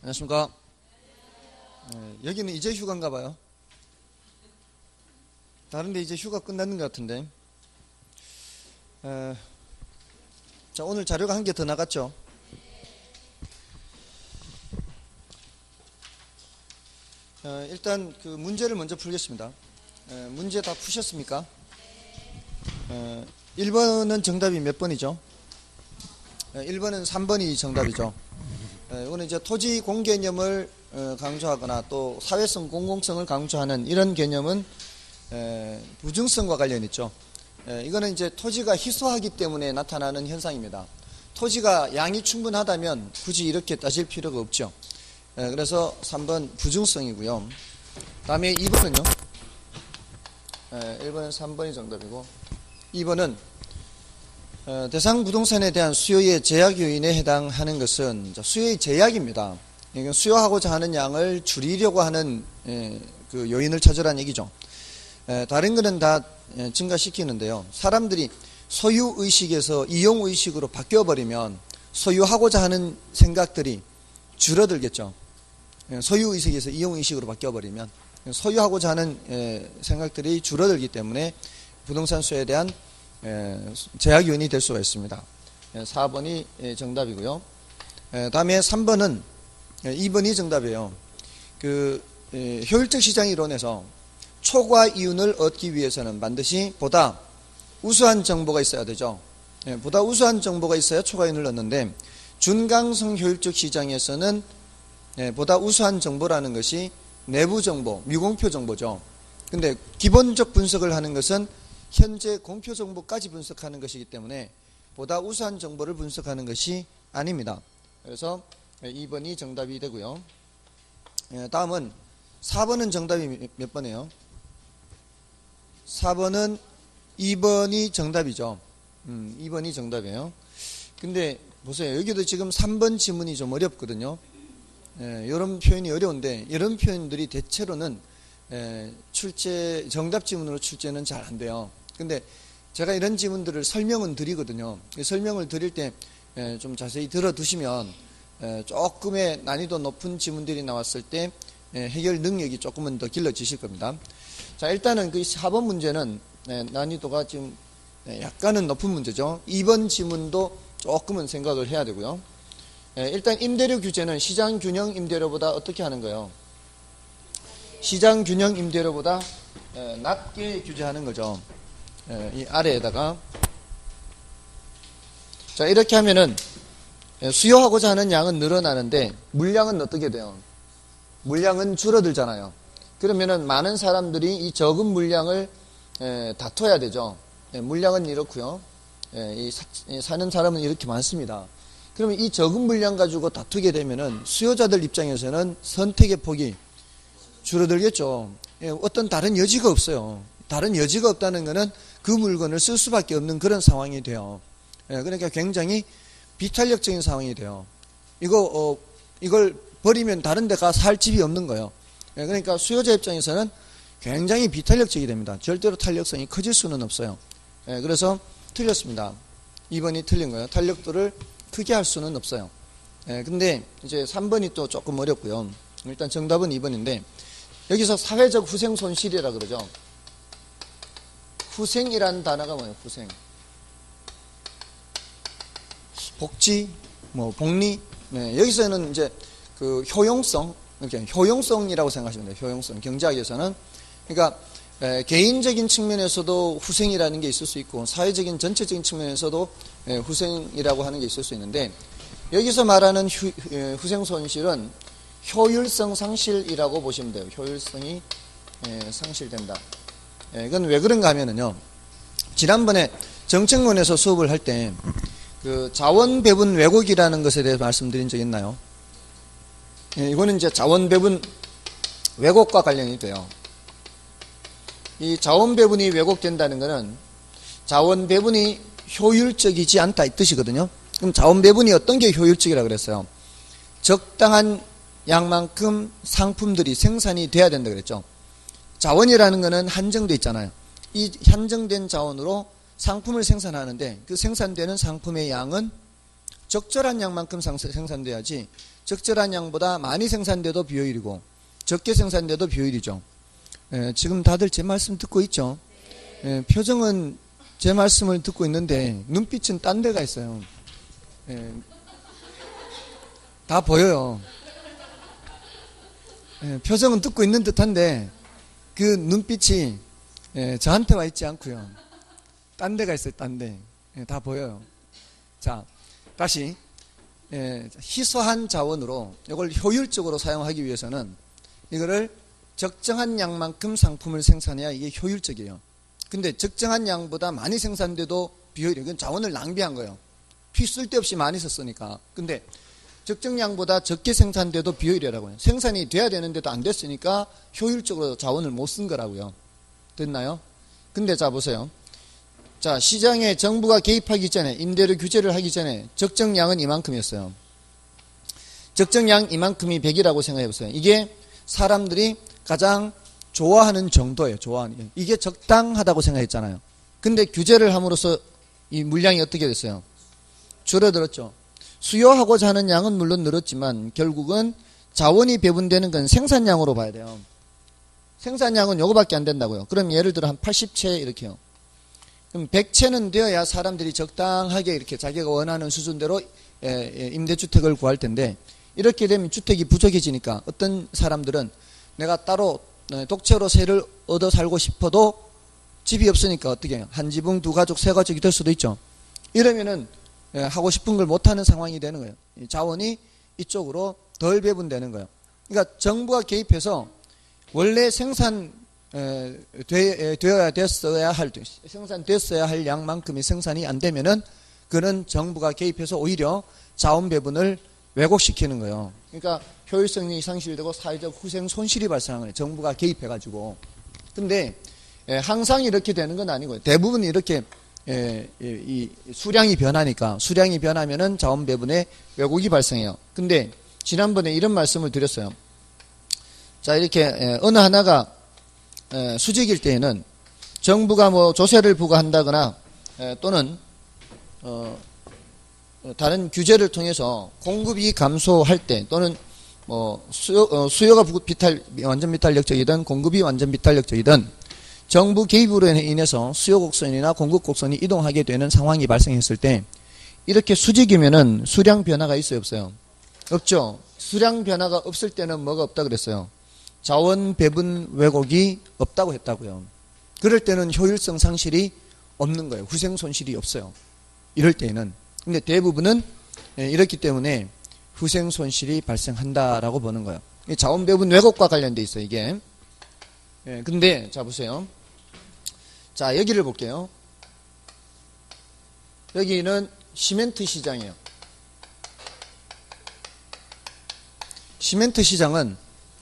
안녕하십니까. 여기는 이제 휴가인가 봐요. 다른데 이제 휴가 끝났는 것 같은데. 자, 오늘 자료가 한 개 더 나갔죠. 일단 그 문제를 먼저 풀겠습니다. 문제 다 푸셨습니까? 1번은 정답이 몇 번이죠? 1번은 3번이 정답이죠. 이거는 이제 토지 공개념을 강조하거나 또 사회성 공공성을 강조하는 이런 개념은 부증성과 관련이 있죠. 이거는 이제 토지가 희소하기 때문에 나타나는 현상입니다. 토지가 양이 충분하다면 굳이 이렇게 따질 필요가 없죠. 그래서 3번 부증성이고요. 다음에 2번은요. 1번은 3번이 정답이고 2번은 대상 부동산에 대한 수요의 제약 요인에 해당하는 것은 수요의 제약입니다. 수요하고자 하는 양을 줄이려고 하는 그 요인을 찾으라는 얘기죠. 다른 거는 다 증가시키는데요. 사람들이 소유의식에서 이용의식으로 바뀌어버리면 소유하고자 하는 생각들이 줄어들겠죠. 소유의식에서 이용의식으로 바뀌어버리면 소유하고자 하는 생각들이 줄어들기 때문에 부동산 수요에 대한 제약 요인이 될 수가 있습니다. 4번이 정답이고요. 다음에 3번은 2번이 정답이에요. 그 효율적 시장 이론에서 초과 이윤을 얻기 위해서는 반드시 보다 우수한 정보가 있어야 되죠. 보다 우수한 정보가 있어야 초과 이윤을 얻는데 준강성 효율적 시장에서는 보다 우수한 정보라는 것이 내부 정보, 미공표 정보죠. 근데 기본적 분석을 하는 것은 현재 공표 정보까지 분석하는 것이기 때문에 보다 우수한 정보를 분석하는 것이 아닙니다. 그래서 2번이 정답이 되고요. 다음은 4번은 정답이 몇 번이에요? 4번은 2번이 정답이죠. 2번이 정답이에요. 근데 보세요. 여기도 지금 3번 지문이 좀 어렵거든요. 이런 표현이 어려운데 이런 표현들이 대체로는 정답 지문으로 출제는 잘 안 돼요. 근데 제가 이런 지문들을 설명은 드리거든요. 설명을 드릴 때 좀 자세히 들어두시면 조금의 난이도 높은 지문들이 나왔을 때 해결 능력이 조금은 더 길러지실 겁니다. 자, 일단은 그 4번 문제는 난이도가 지금 약간은 높은 문제죠. 2번 지문도 조금은 생각을 해야 되고요. 일단 임대료 규제는 시장균형 임대료보다 어떻게 하는 거예요? 시장균형 임대료보다 낮게 규제하는 거죠. 이 아래에다가 자, 이렇게 하면은 수요하고자 하는 양은 늘어나는데 물량은 어떻게 돼요? 물량은 줄어들잖아요. 그러면은 많은 사람들이 이 적은 물량을 다퉈야 되죠. 물량은 이렇고요. 사는 사람은 이렇게 많습니다. 그러면 이 적은 물량 가지고 다투게 되면은 수요자들 입장에서는 선택의 폭이 줄어들겠죠. 어떤 다른 여지가 없어요. 다른 여지가 없다는 것은 그 물건을 쓸 수밖에 없는 그런 상황이 돼요. 그러니까 굉장히 비탄력적인 상황이 돼요. 이걸 버리면 다른 데가 살 집이 없는 거예요. 그러니까 수요자 입장에서는 굉장히 비탄력적이 됩니다. 절대로 탄력성이 커질 수는 없어요. 그래서 틀렸습니다. 2번이 틀린 거예요. 탄력도를 크게 할 수는 없어요. 근데 이제 3번이 또 조금 어렵고요. 일단 정답은 2번인데 여기서 사회적 후생 손실이라 그러죠. 후생이라는 단어가 뭐예요? 후생. 복지, 복리. 여기서는 이제 그 효용성, 이렇게 효용성이라고 생각하시면 돼요. 효용성. 경제학에서는. 그러니까 개인적인 측면에서도 후생이라는 게 있을 수 있고 사회적인 전체적인 측면에서도 후생이라고 하는 게 있을 수 있는데 여기서 말하는 후생 손실은 효율성 상실이라고 보시면 돼요. 효율성이 상실된다. 이건 왜 그런가 하면은요. 지난번에 정책론에서 수업을 할 때 그 자원 배분 왜곡이라는 것에 대해서 말씀드린 적 있나요? 이거는 이제 자원 배분 왜곡과 관련이 돼요. 이 자원 배분이 왜곡된다는 것은 자원 배분이 효율적이지 않다 이 뜻이거든요. 그럼 자원 배분이 어떤 게 효율적이라고 그랬어요? 적당한 양만큼 상품들이 생산이 돼야 된다 그랬죠. 자원이라는 것은 한정돼 있잖아요. 이 한정된 자원으로 상품을 생산하는데 그 생산되는 상품의 양은 적절한 양만큼 생산돼야지 적절한 양보다 많이 생산돼도 비효율이고 적게 생산돼도 비효율이죠. 지금 다들 제 말씀 듣고 있죠? 표정은 제 말씀을 듣고 있는데 눈빛은 딴 데가 있어요. 다 보여요. 표정은 듣고 있는 듯한데 그 눈빛이 저한테 와 있지 않고요. 딴 데가 있어요. 딴 데. 다 보여요. 자, 다시 희소한 자원으로 이걸 효율적으로 사용하기 위해서는 이거를 적정한 양만큼 상품을 생산해야 이게 효율적이에요. 근데 적정한 양보다 많이 생산돼도 비효율이에요. 이건 자원을 낭비한 거예요. 쓸데없이 많이 썼으니까. 근데 적정량보다 적게 생산돼도 비효율이라고요. 생산이 돼야 되는데도 안 됐으니까 효율적으로 자원을 못 쓴 거라고요. 됐나요? 근데 자 보세요. 자, 시장에 정부가 개입하기 전에, 임대료 규제를 하기 전에 적정량은 이만큼이었어요. 적정량 이만큼이 100이라고 생각해 보세요. 이게 사람들이 가장 좋아하는 정도예요. 좋아하는. 이게 적당하다고 생각했잖아요. 근데 규제를 함으로써 이 물량이 어떻게 됐어요? 줄어들었죠. 수요하고자 하는 양은 물론 늘었지만 결국은 자원이 배분되는 건 생산량으로 봐야 돼요. 생산량은 요거밖에 안 된다고요. 그럼 예를 들어 한 80채 이렇게요. 그럼 100채는 되어야 사람들이 적당하게 이렇게 자기가 원하는 수준대로 임대주택을 구할 텐데 이렇게 되면 주택이 부족해지니까 어떤 사람들은 내가 따로 독채로 세를 얻어 살고 싶어도 집이 없으니까 어떻게 해요? 한 지붕 두 가족 세 가족이 될 수도 있죠. 이러면은 하고 싶은 걸 못하는 상황이 되는 거예요. 자원이 이쪽으로 덜 배분되는 거예요. 그러니까 정부가 개입해서 원래 생산됐어야 할 양만큼이 생산이 안 되면은 그는 정부가 개입해서 오히려 자원 배분을 왜곡시키는 거예요. 그러니까 효율성이 상실되고 사회적 후생 손실이 발생하는 거예요. 정부가 개입해가지고. 근데 항상 이렇게 되는 건 아니고요. 대부분 이렇게 이 수량이 변하니까 수량이 변하면은 자원 배분에 왜곡이 발생해요. 근데 지난번에 이런 말씀을 드렸어요. 자, 이렇게 어느 하나가 수직일 때에는 정부가 뭐 조세를 부과한다거나 또는 다른 규제를 통해서 공급이 감소할 때 또는 뭐 수요가 완전 비탄력적이든 공급이 완전 비탄력적이든 정부 개입으로 인해서 수요 곡선이나 공급 곡선이 이동하게 되는 상황이 발생했을 때 이렇게 수직이면은 수량 변화가 있어요, 없어요? 없죠. 수량 변화가 없을 때는 뭐가 없다 그랬어요? 자원 배분 왜곡이 없다고 했다고요. 그럴 때는 효율성 상실이 없는 거예요. 후생 손실이 없어요. 이럴 때는. 근데 대부분은 이렇기 때문에 후생 손실이 발생한다라고 보는 거예요. 자원 배분 왜곡과 관련돼 있어요, 이게. 근데 자 보세요. 자, 여기를 볼게요. 여기는 시멘트 시장이에요. 시멘트 시장은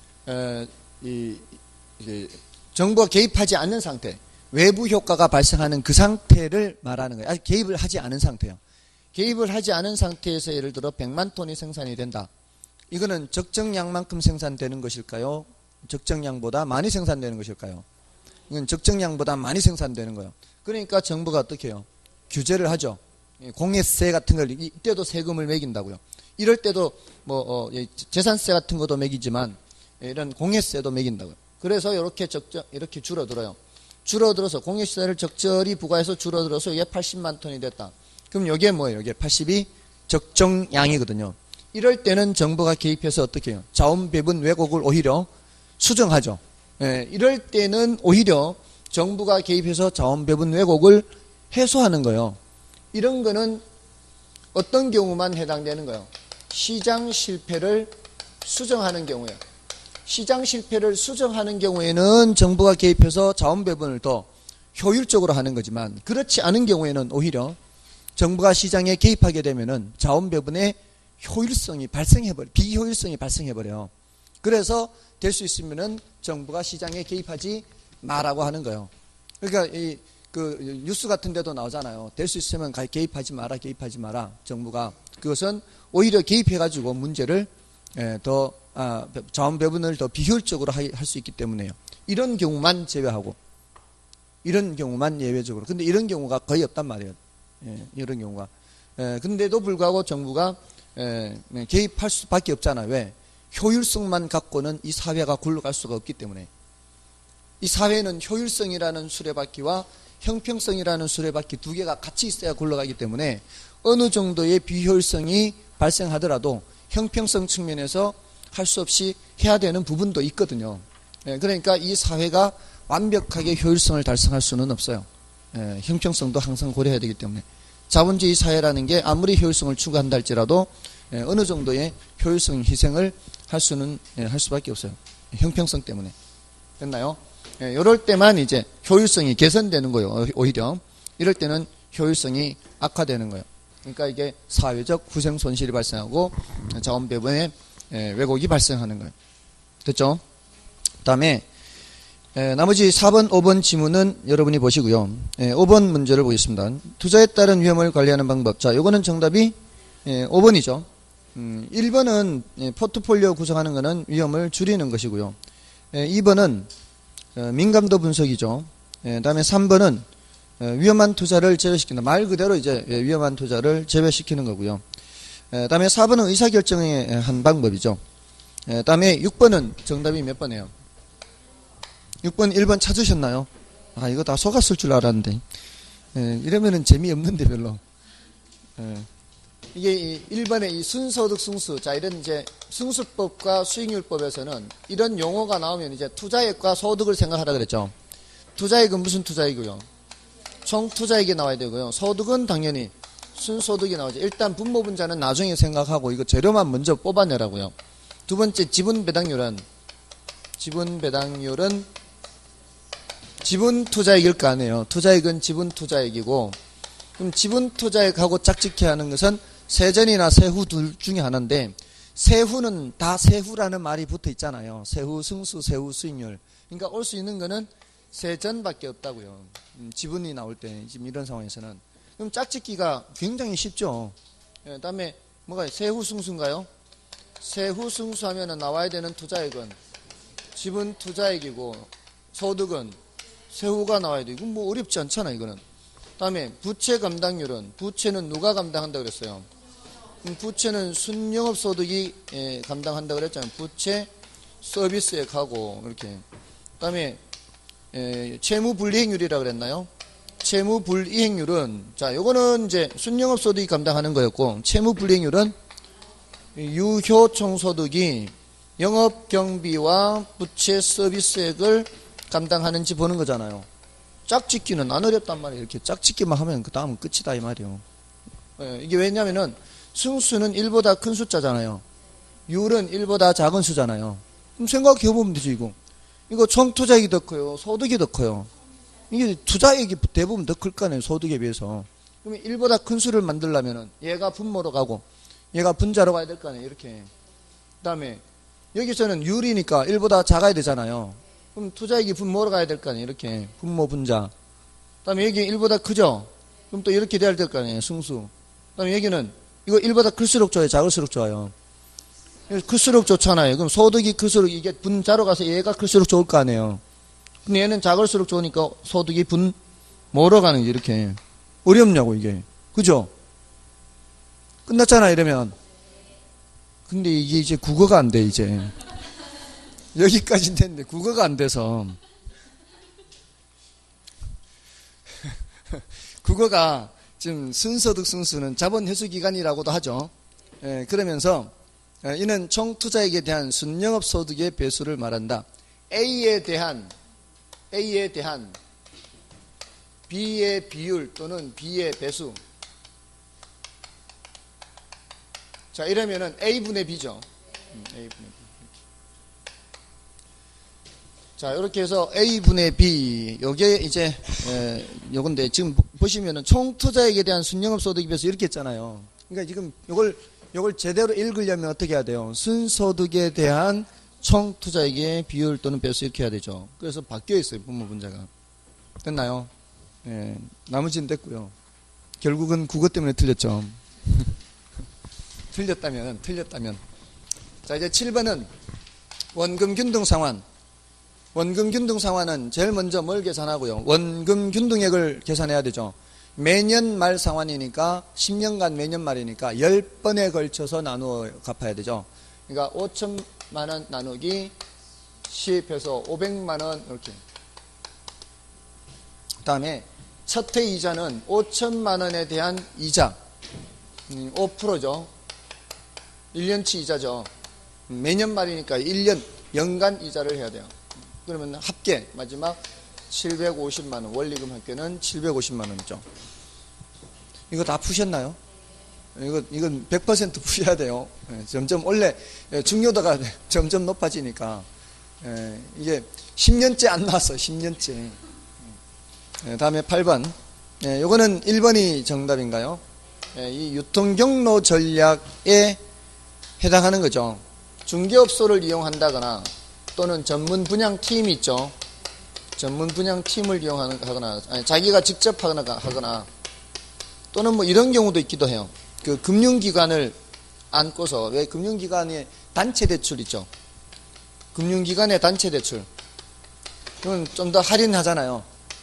정부가 개입하지 않는 상태, 외부 효과가 발생하는 그 상태를 말하는 거예요. 아직 개입을 하지 않은 상태예요. 개입을 하지 않은 상태에서 예를 들어 100만 톤이 생산이 된다. 이거는 적정량만큼 생산되는 것일까요? 적정량보다 많이 생산되는 것일까요? 이건 적정량보다 많이 생산되는 거예요. 그러니까 정부가 어떻게 해요? 규제를 하죠. 공예세 같은 걸 이때도 세금을 매긴다고요. 이럴 때도 뭐 재산세 같은 것도 매기지만 이런 공예세도 매긴다고요. 그래서 이렇게 줄어들어요. 줄어들어서 공예세를 적절히 부과해서 줄어들어서 이게 80만 톤이 됐다. 그럼 이게 뭐예요? 이게 80이 적정량이거든요. 이럴 때는 정부가 개입해서 어떻게 해요? 자원 배분 왜곡을 오히려 수정하죠. 이럴 때는 오히려 정부가 개입해서 자원 배분 왜곡을 해소하는 거예요. 이런 거는 어떤 경우만 해당되는 거예요? 시장 실패를 수정하는 경우예요. 시장 실패를 수정하는 경우에는 정부가 개입해서 자원 배분을 더 효율적으로 하는 거지만 그렇지 않은 경우에는 오히려 정부가 시장에 개입하게 되면은 자원 배분의 비효율성이 발생해버려요. 그래서 될 수 있으면은 정부가 시장에 개입하지 마라고 하는 거예요. 그러니까 뉴스 같은 데도 나오잖아요. 될 수 있으면 개입하지 마라. 정부가. 그것은 오히려 개입해가지고 문제를 자원 배분을 더 비효율적으로 할 수 있기 때문에요. 이런 경우만 제외하고, 이런 경우만 예외적으로. 근데 이런 경우가 거의 없단 말이에요. 이런 경우가. 근데도 불구하고 정부가 개입할 수밖에 없잖아요. 왜? 효율성만 갖고는 이 사회가 굴러갈 수가 없기 때문에. 이 사회는 효율성이라는 수레바퀴와 형평성이라는 수레바퀴 두 개가 같이 있어야 굴러가기 때문에 어느 정도의 비효율성이 발생하더라도 형평성 측면에서 할 수 없이 해야 되는 부분도 있거든요. 그러니까 이 사회가 완벽하게 효율성을 달성할 수는 없어요. 형평성도 항상 고려해야 되기 때문에. 자본주의 사회라는 게 아무리 효율성을 추구한다 할지라도 어느 정도의 효율성 희생을 할 수밖에 없어요. 형평성 때문에. 됐나요? 이럴 때만 이제 효율성이 개선되는 거예요. 오히려. 이럴 때는 효율성이 악화되는 거예요. 그러니까 이게 사회적 후생 손실이 발생하고 자원 배분의 왜곡이 발생하는 거예요. 됐죠? 그 다음에 나머지 4번, 5번 지문은 여러분이 보시고요. 5번 문제를 보겠습니다. 투자에 따른 위험을 관리하는 방법. 자, 요거는 정답이 5번이죠. 1번은 포트폴리오 구성하는 것은 위험을 줄이는 것이고요. 2번은 민감도 분석이죠. 다음에 3번은 위험한 투자를 제외시킨다. 말 그대로 이제 위험한 투자를 제외시키는 거고요. 다음에 4번은 의사결정의 한 방법이죠. 다음에 6번은 정답이 몇 번이에요? 6번, 1번 찾으셨나요? 아, 이거 다 속았을 줄 알았는데. 이러면은 재미없는데 별로. 이게 1번의 이 순소득 승수. 자, 이런 이제 승수법과 수익률법에서는 이런 용어가 나오면 이제 투자액과 소득을 생각하라 그랬죠. 투자액은 무슨 투자액이고요? 총 투자액이 나와야 되고요. 소득은 당연히 순소득이 나오죠. 일단 분모 분자는 나중에 생각하고 이거 재료만 먼저 뽑아내라고요. 두 번째 지분 배당률은 지분 투자액일 거 아니에요. 투자액은 지분 투자액이고, 그럼 지분 투자액하고 짝짓기 하는 것은 세전이나 세후 둘 중에 하나인데, 세후는 다 세후라는 말이 붙어 있잖아요. 세후 승수, 세후 수익률. 그러니까 올 수 있는 거는 세전밖에 없다고요. 지분이 나올 때 지금 이런 상황에서는. 그럼 짝짓기가 굉장히 쉽죠. 다음에 뭐가 세후 승수인가요? 세후 승수하면 나와야 되는 투자액은 지분 투자액이고, 소득은 세후가 나와야 돼. 이건 뭐 어렵지 않잖아, 이거는. 다음에 부채 감당률은, 부채는 누가 감당한다 그랬어요? 부채는 순영업소득이 감당한다 그랬잖아요. 부채 서비스액하고 이렇게. 다음에 채무불이행률이라 그랬나요? 채무불이행률은, 자, 요거는 이제 순영업소득이 감당하는 거였고, 채무불이행률은 유효총소득이 영업경비와 부채 서비스액을 감당하는지 보는 거잖아요. 짝짓기는 안 어렵단 말이에요. 이렇게 짝짓기만 하면 그 다음은 끝이다 이 말이에요. 이게 왜냐면은 승수는 1보다 큰 숫자잖아요. 율은 1보다 작은 수잖아요. 그럼 생각해보면 되지 이거. 이거 총 투자액이 더 커요. 소득이 더 커요. 이게 투자액이 대부분 더 클 거 아니에요. 소득에 비해서. 그러면 1보다 큰 수를 만들려면은 얘가 분모로 가고 얘가 분자로 가야 될 거 아니에요. 이렇게. 그 다음에 여기서는 율이니까 1보다 작아야 되잖아요. 그럼 투자액이 분모로 가야 될 거 아니에요. 이렇게. 분모 분자. 그 다음에 여기 1보다 크죠? 그럼 또 이렇게 돼야 될 거 아니에요. 승수. 그 다음에 여기는 이거 1보다 클수록 좋아요? 작을수록 좋아요? 클수록 좋잖아요. 그럼 소득이 클수록 이게 분자로 가서 얘가 클수록 좋을 거 아니에요. 근데 얘는 작을수록 좋으니까 소득이 분모로 가는 게 이렇게. 어렵냐고 이게. 그죠? 끝났잖아 이러면. 근데 이게 이제 국어가 안 돼 이제. 여기까지는 됐는데 국어가 안 돼서. 국어가 지금 순소득 승수는 자본 회수 기간이라고도 하죠. 그러면서 이는 총 투자액에 대한 순영업 소득의 배수를 말한다. A에 대한 B의 비율 또는 B의 배수. 자, 이러면은 A분의 B죠. A분의 B. 자, 이렇게 해서 A분의 B, 요게 이제, 요건데, 지금 보시면은 총 투자액에 대한 순영업 소득에 비해서 이렇게 했잖아요. 그러니까 지금 요걸 제대로 읽으려면 어떻게 해야 돼요? 순소득에 대한 총 투자액의 비율 또는 배수 이렇게 해야 되죠. 그래서 바뀌어 있어요, 분모 분자가. 됐나요? 나머지는 됐고요. 결국은 국어 때문에 틀렸죠. 틀렸다면. 자, 이제 7번은 원금 균등 상환. 원금 균등 상환은 제일 먼저 뭘 계산하고요? 원금 균등액을 계산해야 되죠. 매년 말 상환이니까 10년간 매년 말이니까 10번에 걸쳐서 나누어 갚아야 되죠. 그러니까 5천만 원 나누기 10해서 500만 원 이렇게. 그 다음에 첫 해 이자는 5천만 원에 대한 이자 5%죠. 1년치 이자죠. 매년 말이니까 1년 연간 이자를 해야 돼요. 그러면 합계 마지막 750만 원, 원리금 합계는 750만 원이죠. 이거 다 푸셨나요? 이건 100% 푸셔야 돼요. 점점 원래 중요도가 점점 높아지니까 이게 10년째 안 나왔어요. 10년째. 다음에 8번. 요거는 1번이 정답인가요? 이 유통경로 전략에 해당하는 거죠. 중개업소를 이용한다거나 또는 전문 분양 팀이 있죠. 전문 분양 팀을 이용하거나 자기가 직접 하거나 또는 뭐 이런 경우도 있기도 해요. 그 금융기관을 안고서, 왜 금융기관에 단체 대출 있죠. 금융기관의 단체 대출. 그건 좀 더 할인하잖아요.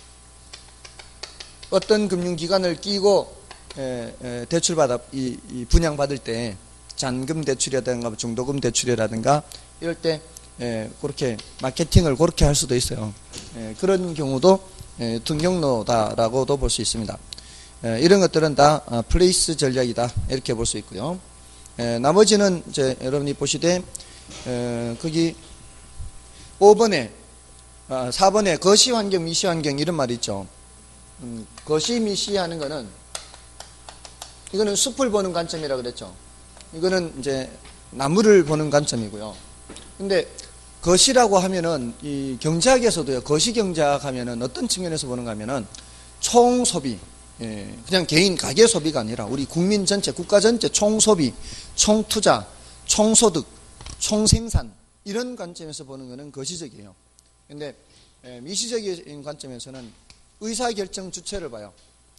어떤 금융기관을 끼고 대출받아 이 분양받을 때 잔금 대출이라든가 중도금 대출이라든가 이럴 때 그렇게 마케팅을 그렇게 할 수도 있어요. 그런 경우도 유통경로다라고도 볼 수 있습니다. 이런 것들은 다 플레이스 전략이다 이렇게 볼 수 있고요. 나머지는 이제 여러분이 보시되 거기 5번에 4번에 거시환경 미시환경 이런 말이 있죠. 거시 미시하는 거는 이거는 숲을 보는 관점이라 그랬죠. 이거는 이제 나무를 보는 관점이고요. 근데 거시라고 하면은 이 경제학에서도요. 거시 경제학 하면은 어떤 측면에서 보는가 하면은 총 소비, 그냥 개인 가계 소비가 아니라 우리 국민 전체, 국가 전체 총 소비, 총 투자, 총 소득, 총 생산 이런 관점에서 보는 거는 거시적이에요. 근데 미시적인 관점에서는 의사결정 주체를 봐요.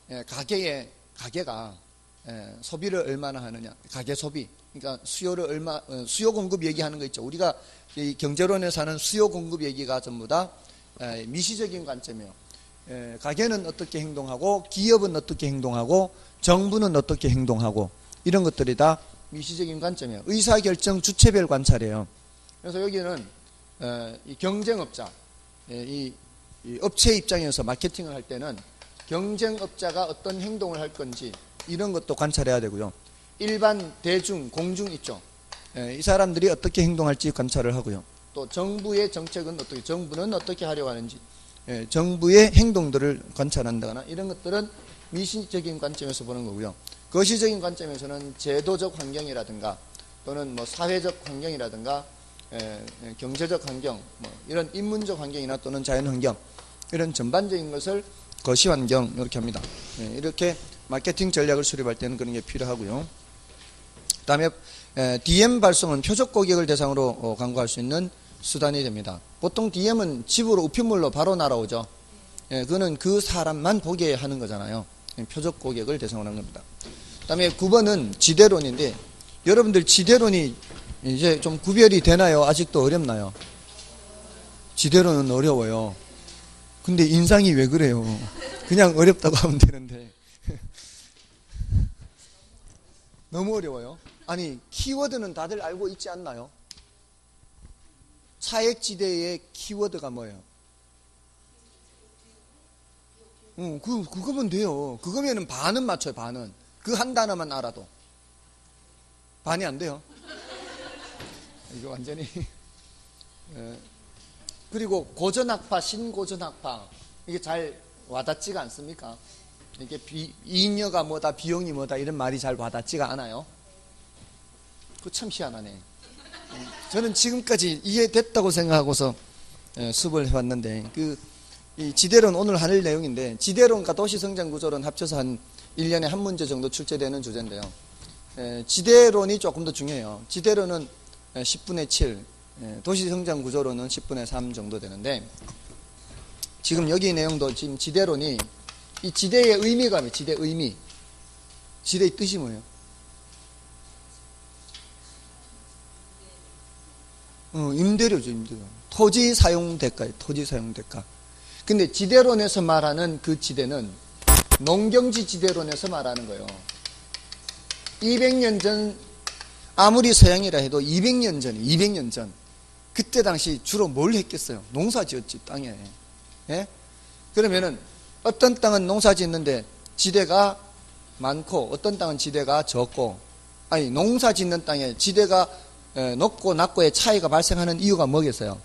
가게가 소비를 얼마나 하느냐, 가계 소비. 그러니까 수요 공급 얘기하는 거 있죠. 우리가 이 경제론에서 하는 수요 공급 얘기가 전부 다 미시적인 관점이에요. 가게는 어떻게 행동하고, 기업은 어떻게 행동하고, 정부는 어떻게 행동하고, 이런 것들이 다 미시적인 관점이에요. 의사결정 주체별 관찰이에요. 그래서 여기는 이 경쟁업자, 이 업체 입장에서 마케팅을 할 때는 경쟁업자가 어떤 행동을 할 건지 이런 것도 관찰해야 되고요. 일반 대중, 공중 있죠. 이 사람들이 어떻게 행동할지 관찰을 하고요. 또 정부의 정책은 어떻게, 정부는 어떻게 하려고 하는지, 정부의 행동들을 관찰한다거나 이런 것들은 미시적인 관점에서 보는 거고요. 거시적인 관점에서는 제도적 환경이라든가 또는 뭐 사회적 환경이라든가 경제적 환경, 뭐 이런 인문적 환경이나 또는 자연 환경 이런 전반적인 것을 거시 환경 이렇게 합니다. 이렇게 마케팅 전략을 수립할 때는 그런 게 필요하고요. 그다음에 DM 발송은 표적 고객을 대상으로 광고할 수 있는 수단이 됩니다. 보통 DM은 집으로 우편물로 바로 날아오죠. 그거는 그 사람만 보게 하는 거잖아요. 표적 고객을 대상으로 하는 겁니다. 그다음에 9번은 지대론인데 여러분들 지대론이 이제 좀 구별이 되나요? 아직도 어렵나요? 지대론은 어려워요. 근데 인상이 왜 그래요? 그냥 어렵다고 하면 되는데 너무 어려워요. 아니 키워드는 다들 알고 있지 않나요? 차액지대의 키워드가 뭐예요? 그거면 돼요. 그거면은 반은 맞춰요. 반은. 그 한 단어만 알아도 반이 안 돼요. 이거 완전히 그리고 고전학파, 신고전학파 이게 잘 와닿지가 않습니까? 이게 이익녀가 뭐다, 비용이 뭐다 이런 말이 잘 와닿지가 않아요. 그거 참 희한하네. 저는 지금까지 이해됐다고 생각하고서 수업을 해왔는데 이 지대론 오늘 할 내용인데 지대론과 도시성장구조론 합쳐서 한 1년에 한 문제 정도 출제되는 주제인데요. 지대론이 조금 더 중요해요. 지대론은 10분의 7, 도시성장구조론은 10분의 3 정도 되는데 지금 여기 내용도 지금 지대론이 이 지대의 의미가 뭐예요? 지대 의미. 지대의 뜻이 뭐예요? 임대료죠, 임대료. 토지 사용 대가예요, 토지 사용 대가. 근데 지대론에서 말하는 그 지대는 농경지 지대론에서 말하는 거예요. 200년 전, 아무리 서양이라 해도 200년 전이 200년 전. 그때 당시 주로 뭘 했겠어요? 농사 지었지, 땅에. 예? 그러면은 어떤 땅은 농사 짓는데 지대가 많고 어떤 땅은 지대가 적고, 아니 농사 짓는 땅에 지대가 높고 낮고의 차이가 발생하는 이유가 뭐겠어요?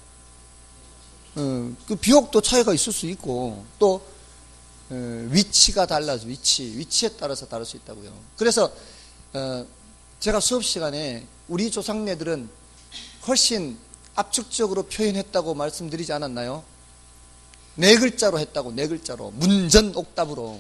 그 비옥도 차이가 있을 수 있고, 또 위치가 달라서 위치에 따라서 다를 수 있다고요. 그래서 제가 수업 시간에 우리 조상네들은 훨씬 압축적으로 표현했다고 말씀드리지 않았나요? 네 글자로 했다고, 네 글자로. 문전옥답으로.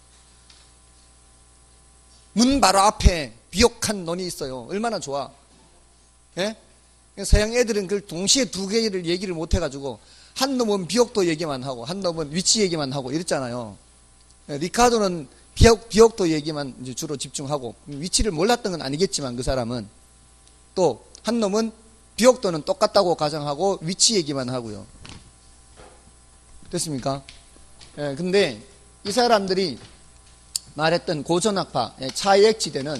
문 바로 앞에 비옥한 논이 있어요. 얼마나 좋아. 예? 서양 애들은 그걸 동시에 두 개를 얘기를 못 해가지고, 한 놈은 비옥도 얘기만 하고, 한 놈은 위치 얘기만 하고, 이랬잖아요. 리카르도는 비옥도 얘기만 이제 주로 집중하고, 위치를 몰랐던 건 아니겠지만, 그 사람은. 또, 한 놈은 비옥도는 똑같다고 가정하고, 위치 얘기만 하고요. 됐습니까? 예, 근데 이 사람들이 말했던 고전학파, 차액지대는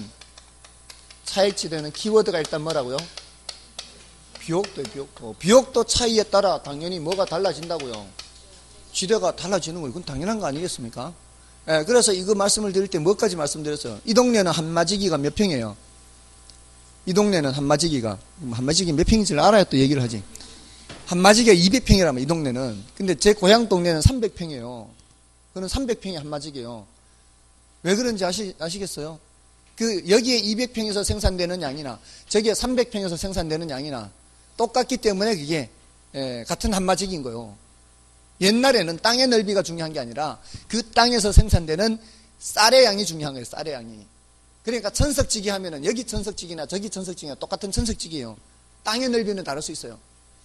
키워드가 일단 뭐라고요? 비옥도. 비옥도 차이에 따라 당연히 뭐가 달라진다고요. 지대가 달라지는 거, 이건 당연한 거 아니겠습니까? 예, 그래서 이거 말씀을 드릴 때 뭐까지 말씀드렸어요? 이 동네는 한마지기가 몇 평이에요? 이 동네는 한마지기가 몇 평인지를 알아야 또 얘기를 하지. 한마지기가 200평이라면 이 동네는. 근데 제 고향 동네는 300평이에요. 그는 300평이 한마지기예요. 왜 그런지 아시겠어요? 여기에 200평에서 생산되는 양이나 저기에 300평에서 생산되는 양이나 똑같기 때문에 그게 같은 한마지기인 거예요. 옛날에는 땅의 넓이가 중요한 게 아니라 그 땅에서 생산되는 쌀의 양이 중요한 거예요. 쌀의 양이. 그러니까 천석지기 하면은 여기 천석지기나 저기 천석지기나 똑같은 천석지기예요. 땅의 넓이는 다를 수 있어요.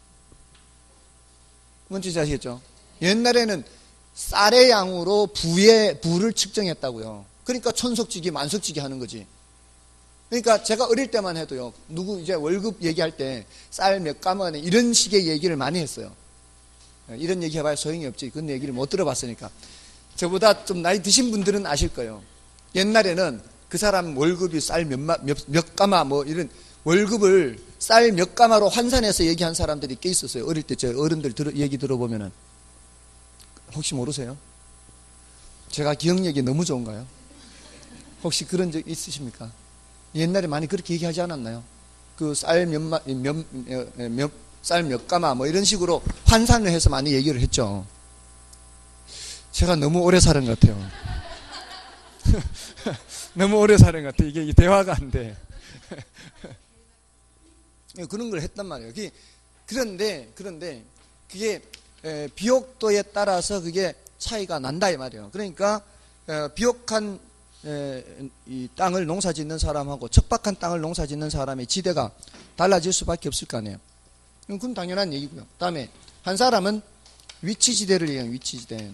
뭔지 아시겠죠? 옛날에는 쌀의 양으로 부를 측정했다고요. 그러니까 천석지기, 만석지기 하는 거지. 그러니까 제가 어릴 때만 해도요, 누구 이제 월급 얘기할 때 쌀 몇 가마네 이런 식의 얘기를 많이 했어요. 이런 얘기 해봐야 소용이 없지. 그런 얘기를 못 들어봤으니까. 저보다 좀 나이 드신 분들은 아실 거예요. 옛날에는 그 사람 월급이 쌀 몇 가마 뭐 이런 월급을 쌀 몇 가마로 환산해서 얘기한 사람들이 꽤 있었어요. 어릴 때 저 어른들 얘기 들어보면은. 혹시 모르세요? 제가 기억력이 너무 좋은가요? 혹시 그런 적 있으십니까? 옛날에 많이 그렇게 얘기하지 않았나요? 그 쌀 쌀 몇 가마 뭐 이런 식으로 환산을 해서 많이 얘기를 했죠. 제가 너무 오래 사는 것 같아요. 너무 오래 사는 것 같아요. 이게 대화가 안 돼. 그런 걸 했단 말이에요. 그런데 그게 비옥도에 따라서 그게 차이가 난다 이 말이에요. 그러니까 비옥한 이 땅을 농사 짓는 사람하고 척박한 땅을 농사 짓는 사람의 지대가 달라질 수밖에 없을 거 아니에요. 그건 당연한 얘기고요. 다음에 한 사람은 위치지대를 얘기해요. 위치지대.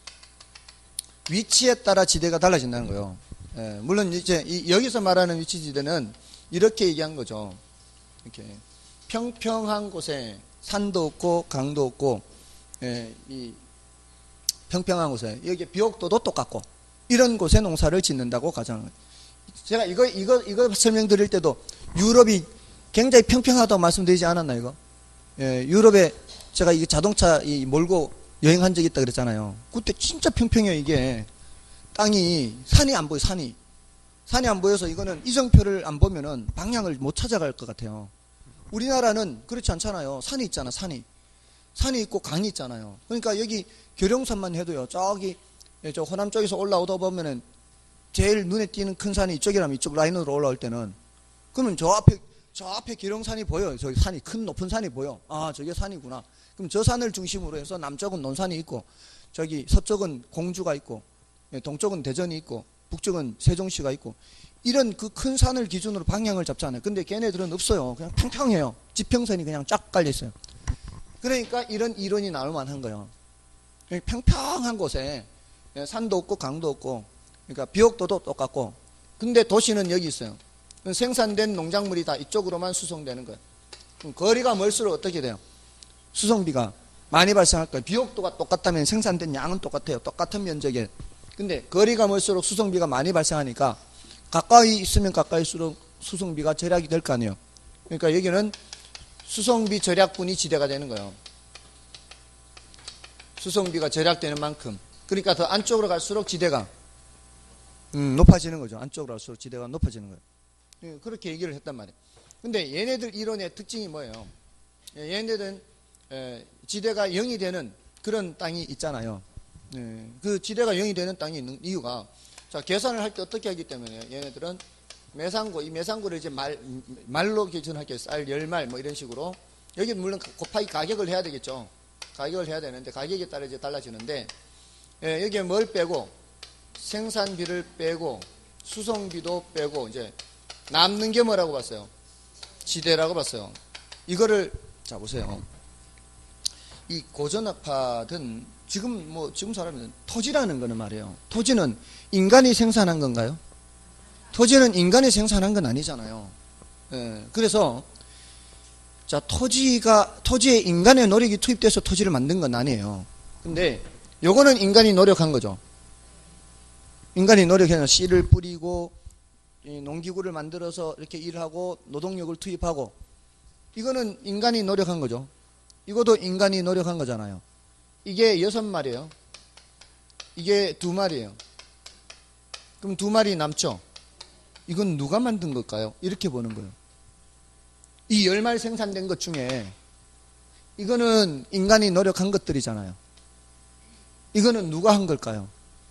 위치에 따라 지대가 달라진다는 거예요. 물론 이제 여기서 말하는 위치지대는 이렇게 얘기한 거죠. 이렇게 평평한 곳에 산도 없고 강도 없고 이 평평한 곳에 여기 비옥도도 똑같고 이런 곳에 농사를 짓는다고 가정하는 거예요. 제가 이거 설명드릴 때도 유럽이 굉장히 평평하다고 말씀드리지 않았나 이거? 유럽에 제가 이 자동차 몰고 여행한 적이 있다 그랬잖아요. 그때 진짜 평평해요. 이게 땅이 산이 안 보여. 산이 안 보여서 이거는 이정표를 안 보면은 방향을 못 찾아갈 것 같아요. 우리나라는 그렇지 않잖아요. 산이 있잖아. 산이 있고 강이 있잖아요. 그러니까 여기 계룡산만 해도요. 저기 저 호남 쪽에서 올라오다 보면은 제일 눈에 띄는 큰 산이 이쪽이라면 이쪽 라인으로 올라올 때는 그러면 저 앞에 계룡산이 보여요. 저기 산이 큰 높은 산이 보여. 아, 저게 산이구나. 그럼 저 산을 중심으로 해서 남쪽은 논산이 있고 저기 서쪽은 공주가 있고 동쪽은 대전이 있고 북쪽은 세종시가 있고 이런 그 큰 산을 기준으로 방향을 잡잖아요. 근데 걔네들은 없어요. 그냥 평평해요. 지평선이 그냥 쫙 깔려 있어요. 그러니까 이런 이론이 나올 만한 거예요. 평평한 곳에 산도 없고 강도 없고 그러니까 비옥도도 똑같고 근데 도시는 여기 있어요. 생산된 농작물이 다 이쪽으로만 수송되는 거예요. 그럼 거리가 멀수록 어떻게 돼요? 수송비가 많이 발생할 거예요. 비옥도가 똑같다면 생산된 양은 똑같아요. 똑같은 면적에. 근데 거리가 멀수록 수송비가 많이 발생하니까 가까이 있으면 가까이일수록 수송비가 절약이 될 거 아니에요. 그러니까 여기는 수송비 절약분이 지대가 되는 거예요. 수송비가 절약되는 만큼. 그러니까 더 안쪽으로 갈수록 지대가 높아지는 거죠. 안쪽으로 갈수록 지대가 높아지는 거예요. 그렇게 얘기를 했단 말이에요. 근데 얘네들 이론의 특징이 뭐예요? 얘네들은 지대가 0이 되는 그런 땅이 있잖아요. 그 지대가 0이 되는 땅이 있는 이유가, 자, 계산을 할 때 어떻게 하기 때문에 얘네들은 매상고, 이 매상고를 이제 말로 기준할게요. 쌀 10말 뭐 이런 식으로. 여기 물론 곱하기 가격을 해야 되겠죠. 가격을 해야 되는데 가격에 따라 이제 달라지는데, 여기에 뭘 빼고 생산비를 빼고 수송비도 빼고 이제 남는 게 뭐라고 봤어요? 지대라고 봤어요. 이거를 자 보세요. 이 고전학파든 지금 사람은 토지라는 거는 말이에요. 토지는 인간이 생산한 건가요? 토지는 인간이 생산한 건 아니잖아요. 그래서 자, 토지에 인간의 노력이 투입돼서 토지를 만든 건 아니에요. 근데 요거는 인간이 노력한 거죠. 인간이 노력해서 씨를 뿌리고 농기구를 만들어서 이렇게 일하고 노동력을 투입하고, 이거는 인간이 노력한 거죠. 이것도 인간이 노력한 거잖아요. 이게 6마리예요. 이게 2마리예요. 그럼 2마리 남죠? 이건 누가 만든 걸까요? 이렇게 보는 거예요. 이 10마리 생산된 것 중에 이거는 인간이 노력한 것들이잖아요. 이거는 누가 한 걸까요?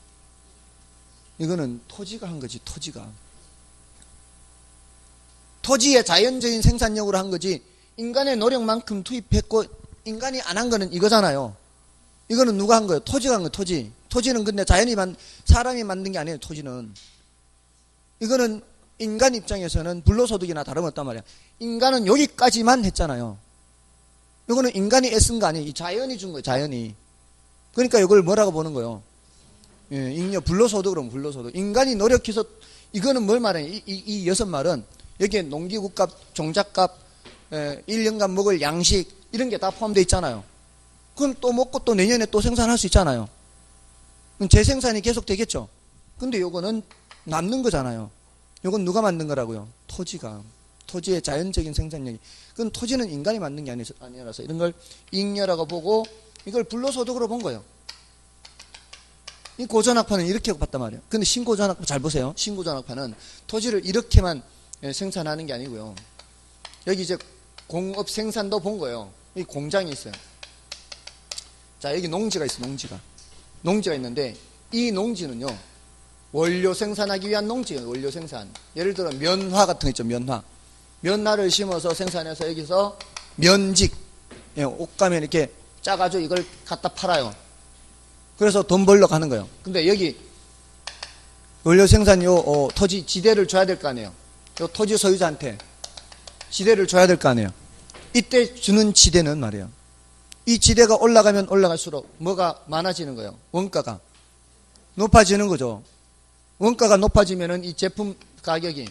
이거는 토지가 한 거지, 토지가. 토지의 자연적인 생산력으로 한 거지, 인간의 노력만큼 투입했고 인간이 안 한 거는 이거잖아요. 이거는 누가 한 거예요? 토지가 한 거예요, 토지. 토지는 근데 사람이 만든 게 아니에요, 토지는. 이거는 인간 입장에서는 불로소득이나 다름없단 말이야. 인간은 여기까지만 했잖아요. 이거는 인간이 애쓴 거 아니에요. 이 자연이 준 거예요, 자연이. 그러니까 이걸 뭐라고 보는 거예요? 잉여 불로소득으로 불로소득. 인간이 노력해서, 이거는 뭘 말해요? 이 6말은 여기에 농기구값, 종잣값, 1년간 먹을 양식, 이런 게 다 포함되어 있잖아요. 그럼 또 먹고 또 내년에 또 생산할 수 있잖아요. 그럼 재생산이 계속 되겠죠. 근데 요거는 남는 거잖아요. 요건 누가 만든 거라고요? 토지가. 토지의 자연적인 생산력이. 그건 토지는 인간이 만든 게 아니라서 이런 걸 잉여라고 보고 이걸 불로소득으로 본 거예요. 이 고전학파는 이렇게 봤단 말이에요. 근데 신고전학파 잘 보세요. 신고전학파는 토지를 이렇게만 생산하는 게 아니고요. 여기 이제 공업 생산도 본 거예요. 이 공장이 있어요. 자, 여기 농지가 있어요. 농지가 있는데 이 농지는요, 원료 생산하기 위한 농지예요. 원료 생산. 예를 들어 면화 같은 거 있죠. 면화를 심어서 생산해서 여기서 면직, 옷가면 이렇게 짜가지고 이걸 갖다 팔아요. 그래서 돈 벌러 가는 거예요. 근데 여기 원료 생산 토지 지대를 줘야 될 거 아니에요. 요 토지 소유자한테 지대를 줘야 될 거 아니에요. 이때 주는 지대는 말이에요. 이 지대가 올라가면 올라갈수록 뭐가 많아지는 거예요? 원가가 높아지는 거죠. 원가가 높아지면은 이 제품 가격이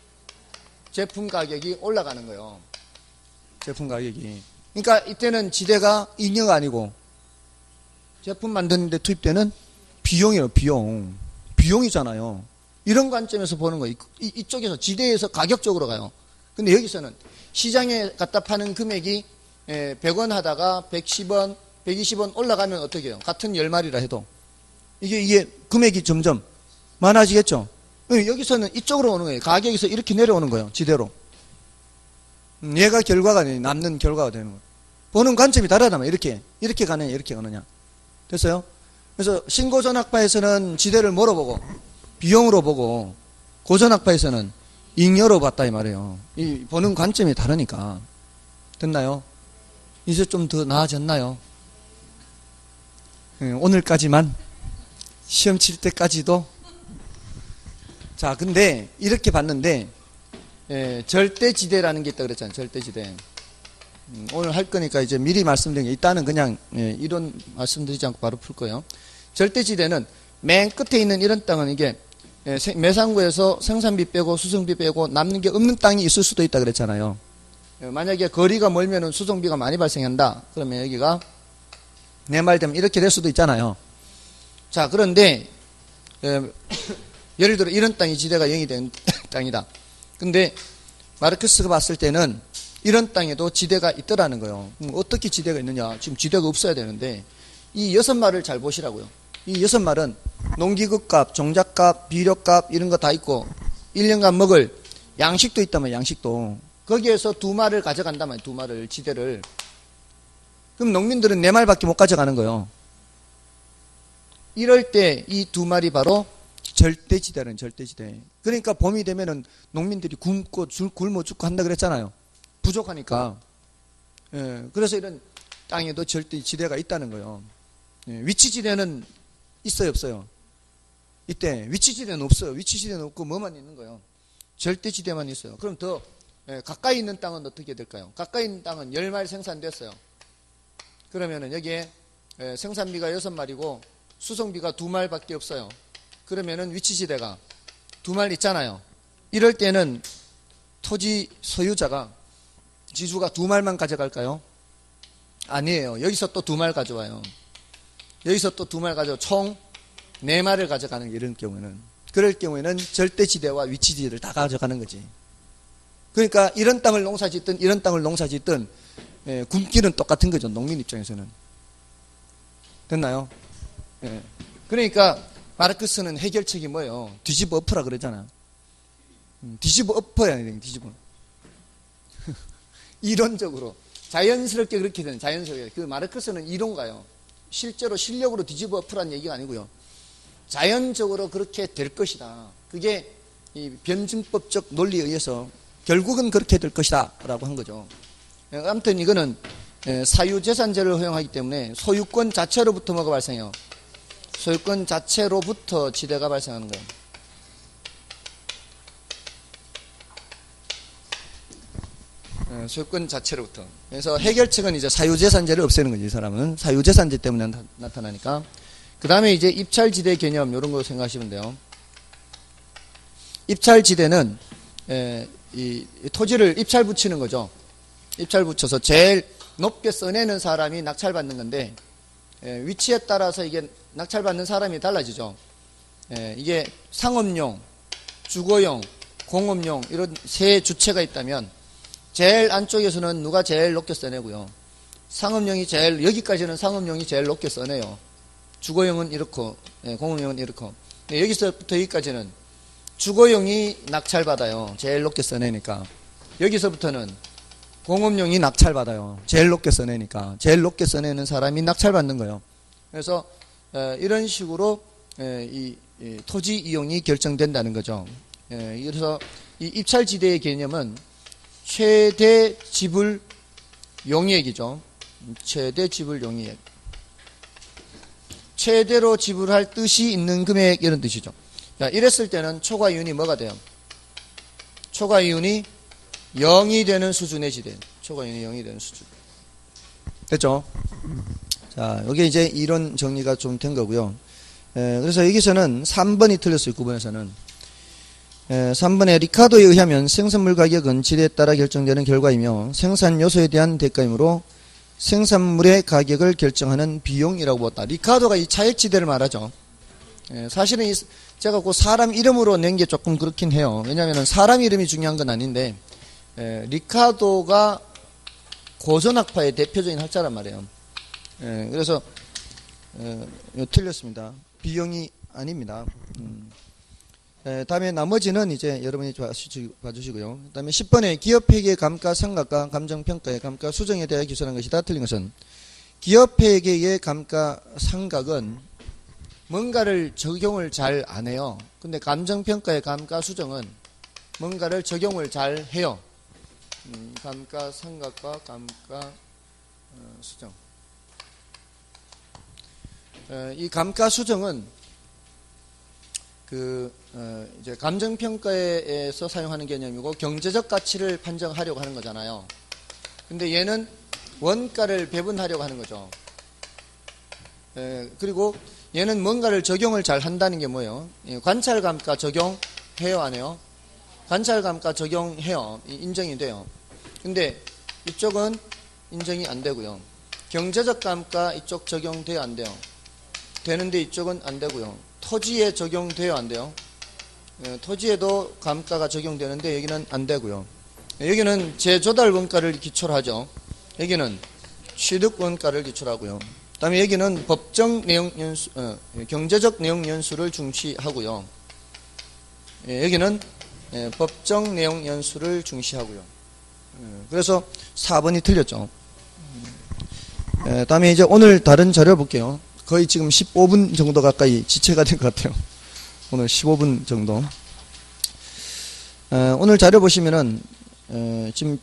올라가는 거예요. 제품 가격이. 그러니까 이때는 지대가 잉여가 아니고 제품 만드는 데 투입되는 비용이에요. 비용이잖아요. 이런 관점에서 보는 거예요. 이쪽에서 지대에서 가격적으로 가요. 근데 여기서는 시장에 갖다 파는 금액이 100원 하다가 110원, 120원 올라가면 어떻게 해요? 같은 10마리라 해도 이게 금액이 점점 많아지겠죠. 여기서는 이쪽으로 오는 거예요. 가격에서 이렇게 내려오는 거예요. 지대로. 얘가 결과가 남는 결과가 되는 거예요. 보는 관점이 다르다면 이렇게 가느냐 이렇게 가느냐. 됐어요? 그래서 신고전학파에서는 지대를 뭐로 보고 비용으로 보고, 고전학파에서는 잉여로 봤다 이 말이에요. 이 보는 관점이 다르니까. 됐나요? 이제 좀 더 나아졌나요? 오늘까지만, 시험 칠 때까지도. 자, 근데 이렇게 봤는데 절대지대라는 게 있다 그랬잖아요. 절대지대. 오늘 할 거니까 이제 미리 말씀드린 게, 일단은 그냥 이론 말씀드리지 않고 바로 풀 거예요. 절대지대는 맨 끝에 있는 이런 땅은 이게 매상구에서 생산비 빼고 수송비 빼고 남는 게 없는 땅이 있을 수도 있다 그랬잖아요. 만약에 거리가 멀면은 수송비가 많이 발생한다. 그러면 여기가 내 말대로 이렇게 될 수도 있잖아요. 자, 그런데 예를 들어 이런 땅이 지대가 0이 된 땅이다. 근데 마르크스가 봤을 때는 이런 땅에도 지대가 있더라는 거예요. 어떻게 지대가 있느냐? 지금 지대가 없어야 되는데 이 6마를 잘 보시라고요. 이 6마는 농기구값, 종잣값, 비료값 이런 거 다 있고 1년간 먹을 양식도 있다면 양식도 거기에서 2마를 가져간다면 2마를 지대를 그럼 농민들은 4말밖에 못 가져가는 거예요. 이럴 때 이 2말이 바로 절대지대라는 절대지대. 그러니까 봄이 되면은 농민들이 굶고 굶어 죽고 한다 그랬잖아요. 부족하니까. 예, 그래서 이런 땅에도 절대지대가 있다는 거예요. 예, 위치지대는 있어요, 없어요? 이때 위치지대는 없어요. 위치지대는 없고 뭐만 있는 거예요? 절대지대만 있어요. 그럼 더 가까이 있는 땅은 어떻게 될까요? 가까이 있는 땅은 10마리 생산됐어요. 그러면은 여기에 생산비가 6마리고 수송비가 2말밖에 없어요. 그러면은 위치지대가 2말 있잖아요. 이럴 때는 토지 소유자가 지주가 2말만 가져갈까요? 아니에요. 여기서 또 2말 가져와요. 여기서 또 2말 가져와 총 4말을 가져가는 게 이런 경우에는 그럴 경우에는 절대지대와 위치지대를 다 가져가는 거지. 그러니까 이런 땅을 농사짓든 이런 땅을 농사짓든 굶기는 똑같은 거죠. 농민 입장에서는. 됐나요? 예. 그러니까 마르크스는 해결책이 뭐예요? 뒤집어 엎어라 그러잖아. 뒤집어 엎어야 돼. 뒤집어. 이론적으로 자연스럽게 그렇게 되는 자연스럽게. 그 마르크스는 이론가요. 실제로 실력으로 뒤집어 엎으라는 얘기가 아니고요. 자연적으로 그렇게 될 것이다. 그게 이 변증법적 논리에 의해서 결국은 그렇게 될 것이다 라고 한 거죠. 아무튼 이거는 사유재산제를 허용하기 때문에 소유권 자체로부터 뭐가 발생해요? 소유권 자체로부터 지대가 발생하는 거예요. 소유권 자체로부터. 그래서 해결책은 이제 사유재산제를 없애는 거지. 이 사람은 사유재산제 때문에 나타나니까. 그 다음에 이제 입찰지대 개념 이런 거 생각하시면 돼요. 입찰지대는 이 토지를 입찰 붙이는 거죠. 입찰 붙여서 제일 높게 써내는 사람이 낙찰받는 건데 위치에 따라서 이게 낙찰받는 사람이 달라지죠. 이게 상업용, 주거용, 공업용 이런 세 주체가 있다면 제일 안쪽에서는 누가 제일 높게 써내고요. 상업용이 제일 여기까지는 상업용이 제일 높게 써내요. 주거용은 이렇고 공업용은 이렇고 여기서부터 여기까지는 주거용이 낙찰받아요. 제일 높게 써내니까. 여기서부터는 공업용이 낙찰받아요. 제일 높게 써내니까. 제일 높게 써내는 사람이 낙찰받는 거예요. 그래서 이런 식으로 이 토지 이용이 결정된다는 거죠. 그래서 이 입찰지대의 개념은 최대 지불 용이액이죠. 최대 지불 용이액. 최대로 지불할 뜻이 있는 금액 이런 뜻이죠. 자, 이랬을 때는 초과이윤이 뭐가 돼요? 초과이윤이 0이 되는 수준의 지대. 초과이윤이 0이 되는 수준. 됐죠? 자, 여기 이제 이론 정리가 좀 된 거고요. 그래서 여기서는 3번이 틀렸어요. 9번에서는. 3번에 리카도에 의하면 생산물 가격은 지대에 따라 결정되는 결과이며 생산 요소에 대한 대가이므로 생산물의 가격을 결정하는 비용이라고 보았다. 리카도가 이 차액지대를 말하죠. 사실은 제가 그 사람 이름으로 낸 게 조금 그렇긴 해요. 왜냐하면 사람 이름이 중요한 건 아닌데 리카도가 고전학파의 대표적인 학자란 말이에요. 그래서 틀렸습니다. 비용이 아닙니다. 다음에 나머지는 이제 여러분이 봐주시고요. 그 다음에 10번에 기업회계 감가상각과 감정평가의 감가수정에 대해 기술한 것이다. 틀린 것은 기업회계의 감가상각은 뭔가를 적용을 잘 안 해요. 근데 감정평가의 감가수정은 뭔가를 적용을 잘 해요. 감가상각과 감가수정. 이 감가수정은 이제 감정평가에서 사용하는 개념이고 경제적 가치를 판정하려고 하는 거잖아요. 근데 얘는 원가를 배분하려고 하는 거죠. 그리고 얘는 뭔가를 적용을 잘 한다는 게 뭐예요? 관찰감가 적용해요, 안 해요? 관찰감가 적용해요. 인정이 돼요. 근데 이쪽은 인정이 안 되고요. 경제적 감가 이쪽 적용돼요, 안 돼요? 되는데 이쪽은 안 되고요. 토지에 적용돼요, 안 돼요? 토지에도 감가가 적용되는데 여기는 안 되고요. 여기는 재조달 원가를 기초로 하죠. 여기는 취득 원가를 기초로 하고요. 그다음에 여기는 법정 내용 연수, 경제적 내용 연수를 중시하고요. 여기는 법정 내용 연수를 중시하고요. 그래서 4번이 틀렸죠. 다음에 이제 오늘 다른 자료 볼게요. 거의 지금 15분 정도 가까이 지체가 된 것 같아요. 오늘 15분 정도. 오늘 자료 보시면은 지금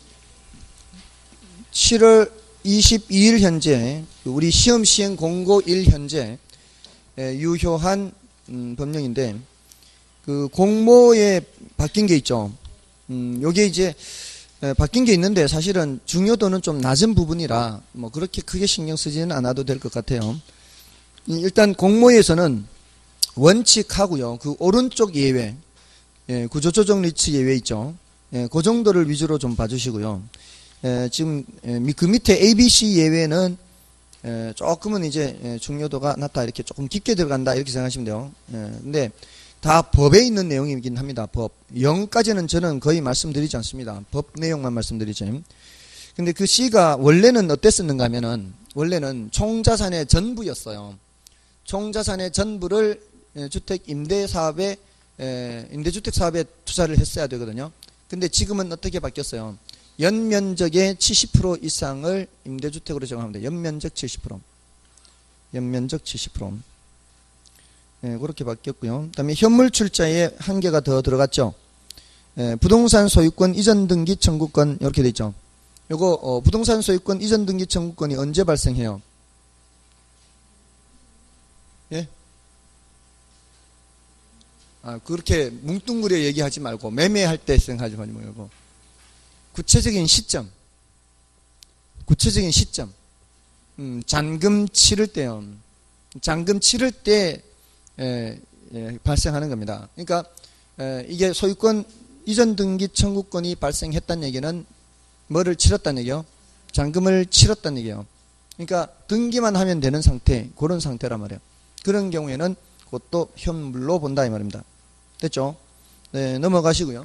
7월 22일 현재 우리 시험 시행 공고일 현재 유효한 법령인데 그 공모에 바뀐 게 있죠. 요게 이제 바뀐 게 있는데 사실은 중요도는 좀 낮은 부분이라 뭐 그렇게 크게 신경 쓰지는 않아도 될 것 같아요. 일단 공모에서는 원칙하고요. 그 오른쪽 예외, 구조조정 리츠 예외 있죠. 그 정도를 위주로 좀 봐주시고요. 지금 그 밑에 ABC 예외는 조금은 이제 중요도가 낮다 이렇게 조금 깊게 들어간다 이렇게 생각하시면 돼요. 근데 다 법에 있는 내용이긴 합니다. 법 0까지는 저는 거의 말씀드리지 않습니다. 법 내용만 말씀드리죠. 근데 그 C가 원래는 어땠었는가 하면은 원래는 총자산의 전부였어요. 총자산의 전부를 주택 임대 사업에 임대주택 사업에 투자를 했어야 되거든요. 근데 지금은 어떻게 바뀌었어요? 연면적의 70% 이상을 임대주택으로 정하면 돼요. 연면적 70%. 연면적 70%. 그렇게 바뀌었고요. 그다음에 현물 출자에 한 개가 더 들어갔죠. 부동산 소유권 이전 등기 청구권 이렇게 돼 있죠. 요거 부동산 소유권 이전 등기 청구권이 언제 발생해요? 예? 그렇게 뭉뚱그려 얘기하지 말고 매매할 때 생각하지 말고 구체적인 시점. 잔금 치를 때요. 잔금 치를 때 발생하는 겁니다. 그러니까 이게 소유권 이전 등기 청구권이 발생했다는 얘기는 뭐를 치렀다는 얘기요? 잔금을 치렀다는 얘기요. 그러니까 등기만 하면 되는 상태, 그런 상태란 말이에요. 그런 경우에는 그것도 현물로 본다 이 말입니다. 됐죠? 네, 넘어가시고요.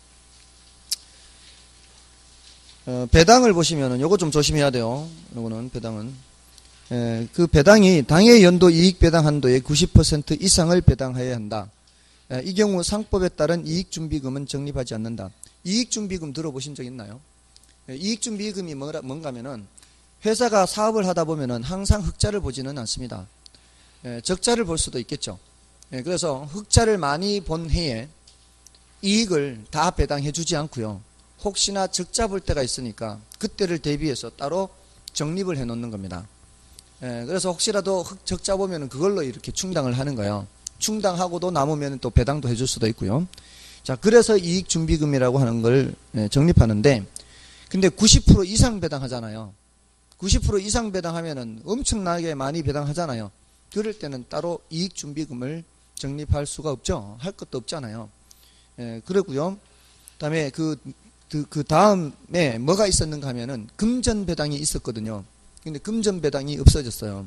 배당을 보시면은 요거 좀 조심해야 돼요. 요거는 배당은 그 배당이 당해 연도 이익 배당 한도의 90% 이상을 배당해야 한다. 이 경우 상법에 따른 이익준비금은 적립하지 않는다. 이익준비금 들어보신 적 있나요? 이익준비금이 뭔가 하면은 회사가 사업을 하다 보면은 항상 흑자를 보지는 않습니다. 적자를 볼 수도 있겠죠. 그래서 흑자를 많이 본 해에 이익을 다 배당해 주지 않고요. 혹시나 적자 볼 때가 있으니까 그때를 대비해서 따로 적립을 해 놓는 겁니다. 그래서 혹시라도 적자 보면은 그걸로 이렇게 충당을 하는 거예요. 충당하고도 남으면 또 배당도 해줄 수도 있고요. 자, 그래서 이익준비금이라고 하는 걸 적립하는데, 근데 90% 이상 배당하잖아요. 90% 이상 배당하면은 엄청나게 많이 배당하잖아요. 그럴 때는 따로 이익준비금을 적립할 수가 없죠. 할 것도 없잖아요. 그러고요. 그다음에 그 다음에 뭐가 있었는가 하면은 금전 배당이 있었거든요. 근데 금전 배당이 없어졌어요.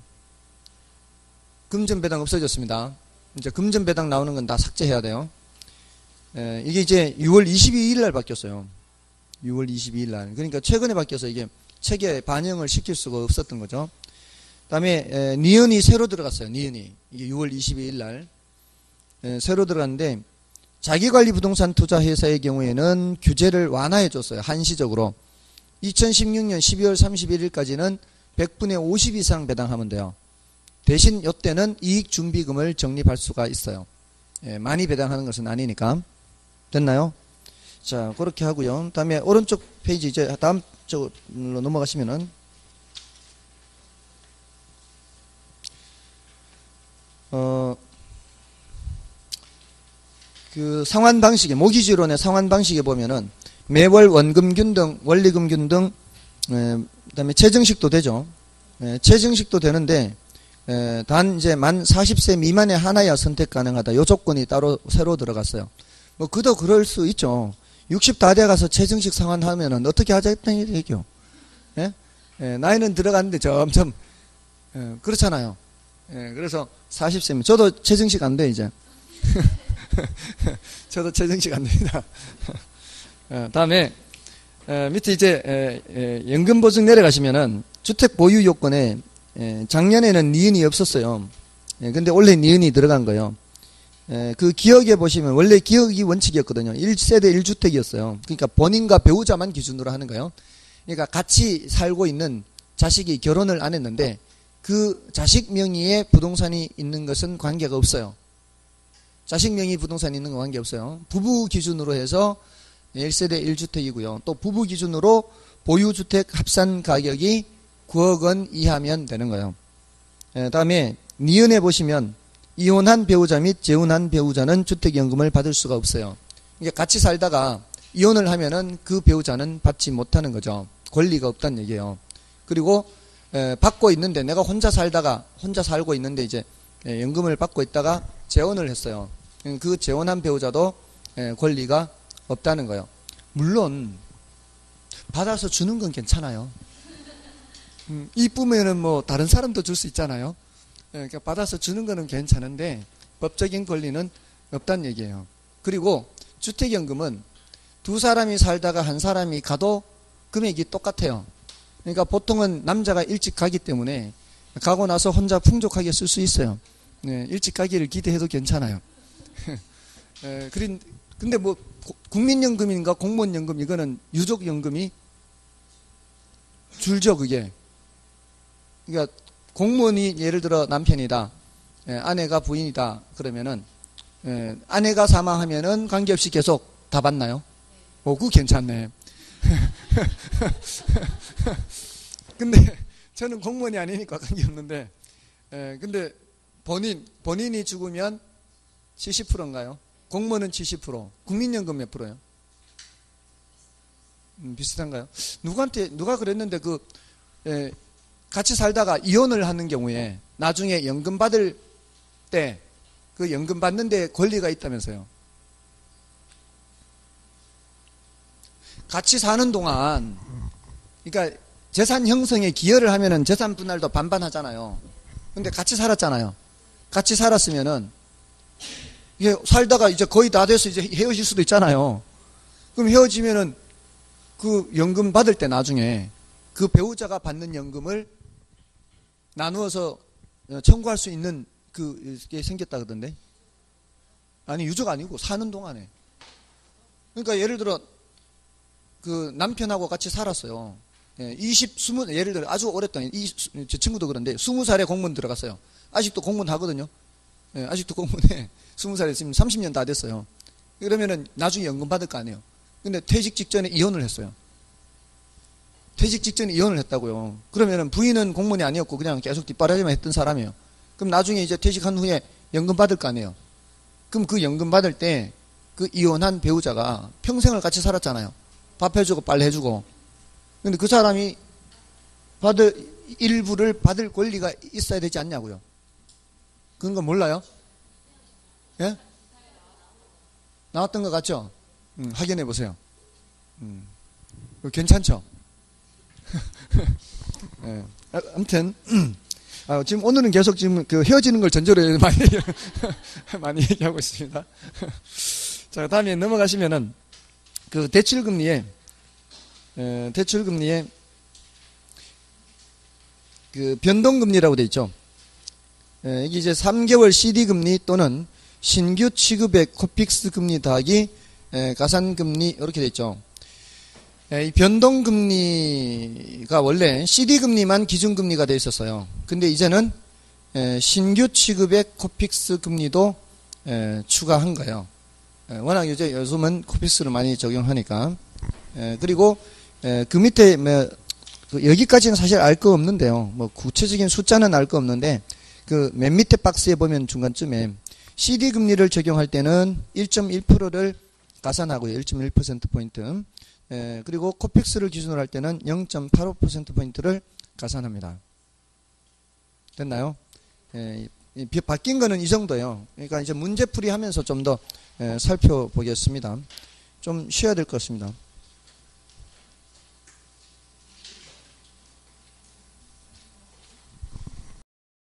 금전 배당 없어졌습니다. 이제 금전 배당 나오는 건 다 삭제해야 돼요. 이게 이제 6월 22일 날 바뀌었어요. 6월 22일 날. 그러니까 최근에 바뀌어서 이게 책에 반영을 시킬 수가 없었던 거죠. 그다음에 니은이 새로 들어갔어요. 니은이. 이게 6월 22일 날 새로 들어갔는데 자기관리 부동산 투자 회사의 경우에는 규제를 완화해 줬어요. 한시적으로. 2016년 12월 31일까지는 100분의 50 이상 배당하면 돼요. 대신 이때는 이익준비금을 적립할 수가 있어요. 많이 배당하는 것은 아니니까. 됐나요? 자, 그렇게 하고요. 다음에 오른쪽 페이지 이제 다음 쪽으로 넘어가시면은 그 상환 방식에 모기지론의 상환 방식에 보면은 매월 원금균 등 원리금균 등 그다음에 최정식도 되죠. 최정식도 되는데 단 이제 만 40세 미만의 하나야 선택 가능하다. 요 조건이 따로 새로 들어갔어요. 뭐 그도 그럴 수 있죠. 60 다 돼 가서 최정식 상환하면은 어떻게 하자는 얘기요. 예? 나이는 들어갔는데 점점 그렇잖아요. 예, 그래서 40세면 저도 최정식 안 돼 이제. 저도 최정식 안 됩니다. 다음에 밑에 이제 연금보증 내려가시면은 주택 보유 요건에 작년에는 니은이 없었어요. 근데 원래 니은이 들어간 거예요. 그 기억에 보시면 원래 기억이 원칙이었거든요. 1세대 1주택이었어요. 그러니까 본인과 배우자만 기준으로 하는 거예요. 그러니까 같이 살고 있는 자식이 결혼을 안 했는데 그 자식 명의의 부동산이 있는 것은 관계가 없어요. 자식 명의 부동산이 있는 건 관계없어요. 부부 기준으로 해서 1세대 1주택이고요. 또 부부 기준으로 보유주택 합산 가격이 9억 원 이하면 되는 거예요. 다음에 니은에 보시면 이혼한 배우자 및 재혼한 배우자는 주택연금을 받을 수가 없어요. 그러니까 같이 살다가 이혼을 하면은 그 배우자는 받지 못하는 거죠. 권리가 없다는 얘기예요. 그리고 받고 있는데 내가 혼자 살고 있는데 이제 연금을 받고 있다가 재혼을 했어요. 그 재혼한 배우자도 권리가 없다는 거예요. 물론 받아서 주는 건 괜찮아요. 이쁘면은 뭐 다른 사람도 줄 수 있잖아요. 그러니까 받아서 주는 거는 괜찮은데 법적인 권리는 없다는 얘기예요. 그리고 주택연금은 두 사람이 살다가 한 사람이 가도 금액이 똑같아요. 그러니까 보통은 남자가 일찍 가기 때문에 가고 나서 혼자 풍족하게 쓸 수 있어요. 일찍 가기를 기대해도 괜찮아요. 근데 뭐 국민연금인가 공무원연금 이거는 유족연금이 줄죠 그게. 그러니까 공무원이 예를 들어 남편이다, 아내가 부인이다 그러면은 아내가 사망하면은 관계없이 계속 다 받나요? 그거 괜찮네. 근데 저는 공무원이 아니니까 관계없는데, 근데 본인이 죽으면 70%인가요? 공무원은 70%, 국민연금 몇 프로예요? 비슷한가요? 누가 그랬는데 같이 살다가 이혼을 하는 경우에 나중에 연금 받을 때 그 연금 받는데 권리가 있다면서요. 같이 사는 동안, 그러니까 재산 형성에 기여를 하면은 재산 분할도 반반 하잖아요. 근데 같이 살았잖아요. 같이 살았으면은 이게 살다가 이제 거의 다 돼서 이제 헤어질 수도 있잖아요. 그럼 헤어지면은 그 연금 받을 때 나중에 그 배우자가 받는 연금을 나누어서 청구할 수 있는 그게 생겼다 그러던데. 아니 유족 아니고 사는 동안에. 그러니까 예를 들어 그 남편하고 같이 살았어요. 20 예를 들어 아주 오랫동안 제 친구도 그런데 20살에 공무원 들어갔어요. 아직도 공무원 하거든요. 아직도 공무원에 20살에 지금 30년 다 됐어요. 그러면은 나중에 연금 받을 거 아니에요. 근데 퇴직 직전에 이혼을 했어요. 퇴직 직전에 이혼을 했다고요. 그러면은 부인은 공무원이 아니었고 그냥 계속 뒷바라지만 했던 사람이에요. 그럼 나중에 이제 퇴직한 후에 연금 받을 거 아니에요. 그럼 그 연금 받을 때 그 이혼한 배우자가 평생을 같이 살았잖아요. 밥 해주고 빨래 해주고. 근데 그 사람이 일부를 받을 권리가 있어야 되지 않냐고요. 그런 거 몰라요? 예? 나왔던 것 같죠? 확인해 보세요. 괜찮죠? 예. 아무튼 지금 오늘은 계속 지금 그 헤어지는 걸 전제로 많이 얘기하고 있습니다. 자, 다음에 넘어가시면은 그 대출금리에 그 변동금리라고 돼 있죠. 이게 이제 3개월 CD금리 또는 신규 취급의 코픽스 금리 더하기 가산금리 이렇게 돼 있죠. 이 변동금리가 원래 CD금리만 기준금리가 돼 있었어요. 근데 이제는 신규 취급의 코픽스 금리도 추가한 거예요. 워낙 요즘은 코픽스를 많이 적용하니까. 그리고 그 밑에 여기까지는 사실 알 거 없는데요. 뭐 구체적인 숫자는 알 거 없는데 그 맨 밑에 박스에 보면 중간쯤에 CD금리를 적용할 때는 1.1%를 가산하고요. 1.1%포인트. 그리고 코픽스를 기준으로 할 때는 0.85%포인트를 가산합니다. 됐나요? 바뀐 거는 이 정도예요. 그러니까 이제 문제풀이 하면서 좀 더 살펴보겠습니다. 좀 쉬어야 될 것 같습니다.